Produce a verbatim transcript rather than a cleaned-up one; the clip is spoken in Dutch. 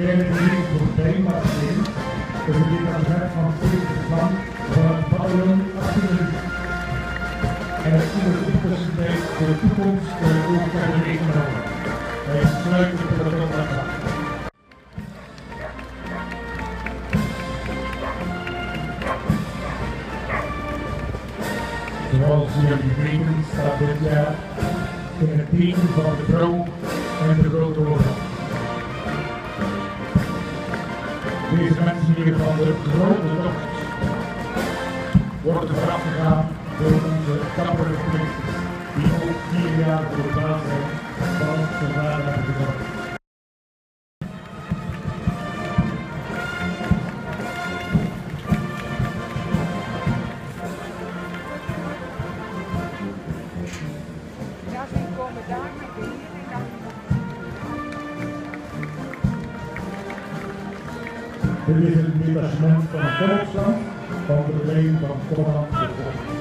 derde verdieping voor de treinmachine. Dus het dit van zeventig van het pavillon achttien minuten. En het ondertussen voor de toekomst ook verder meegenomen. Wij sluiten het peloton af. Zoals jullie weten staat dit jaar in het teken van de vrouw en de grote oorlog. Deze mensen hier van de grote tocht worden voorafgegaan door onze dappere verpleegsters, die ook vier jaar voor de baas zijn van soldaten hebben gezorgd. Ja, ze komen daar met de hier en dan. Dit is het detachement van het Volksland van de lijn van commandant.